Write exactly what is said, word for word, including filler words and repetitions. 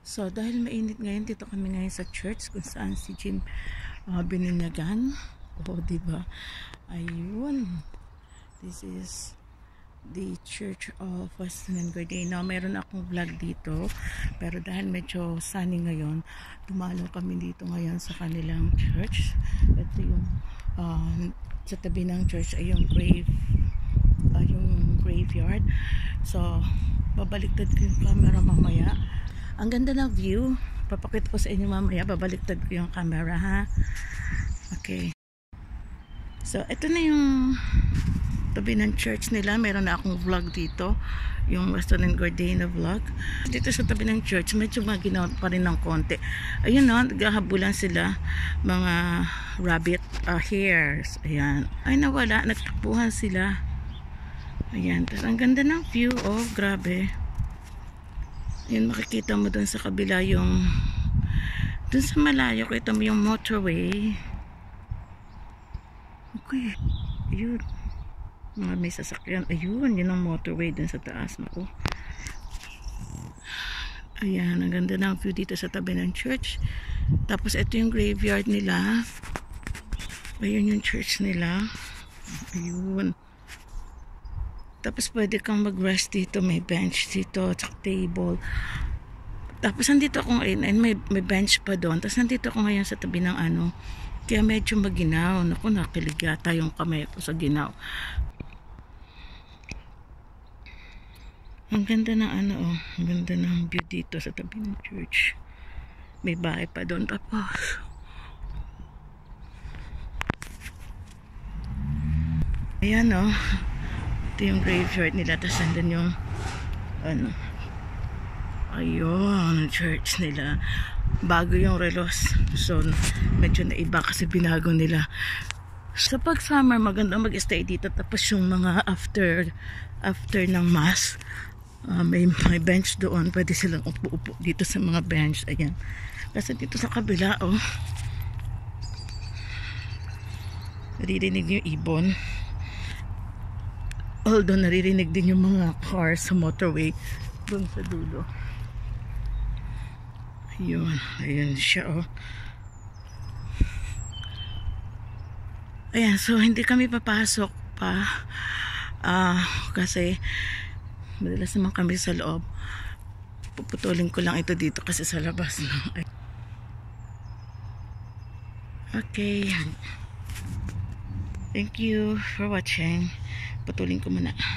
So, dahil mainit ngayon, dito kami ngayon sa church kung saan si Jim uh, bininyagan. O, diba? Ayun. This is the Church of Weston-in-Gordano. Meron akong vlog dito. Pero dahil medyo sunny ngayon, dumalo kami dito ngayon sa kanilang church. Ito yung uh, sa tabi ng church ay yung grave, uh, yung graveyard. So, babaliktad ko yung camera mamaya. Ang ganda ng view. Papakita ko sa inyo mamaya. Babaliktad ko yung camera, ha? Okay. So, ito na yung tabi ng church nila. Meron na akong vlog dito. Yung Weston-in-Gordano vlog. Dito sa tabi ng church, medyo maginaw pa rin ng konti. Ayun no, naghahabulan sila. Mga rabbit uh, hairs. Ayan. Ay, nawala. Nagtakbuhan sila. Ayan. Ang ganda ng view. Oh, grabe. Yun, makikita mo dun sa kabila yung dun sa malayo, kita mo yung motorway. Okay, ayun, mga may sasakyan. Ayun, yun ang motorway dun sa taas. Naku. Ayan, ang ganda ng view dito sa tabi ng church. Tapos ito yung graveyard nila. Ayun yung church nila. Ayun. Tapos pwede kang mag-rest dito. May bench dito, tsaka table. Tapos nandito ako ngayon, may, may bench pa doon. Tapos nandito ako ngayon sa tabi ng ano. Kaya medyo maginaw. Naku, nakilig yata yung kamay ko sa ginaw. Ang ganda ng ano, oh. Ang ganda ng view dito sa tabi ng church. May bahay pa doon. Tapos ayan, oh. Ito yung graveyard nila. Tapos nandun yung ano, ayun, church nila. Bago yung relos. So, medyo naiba kasi binago nila. Sa pag summer, maganda mag-stay dito. Tapos yung mga after after ng mass, uh, may, may bench doon. Pwede silang upo-upo dito sa mga bench. Ayan. Kasi dito sa kabila, oh, naririnig yung ibon. Although naririnig din yung mga cars sa motorway doon sa dulo. Ayun, ayun siya, oh. Ayan, so hindi kami papasok pa uh, kasi madalas naman kami sa loob. Puputulin ko lang ito dito kasi sa labas, no? Okay, thank you for watching. Putulin ko muna.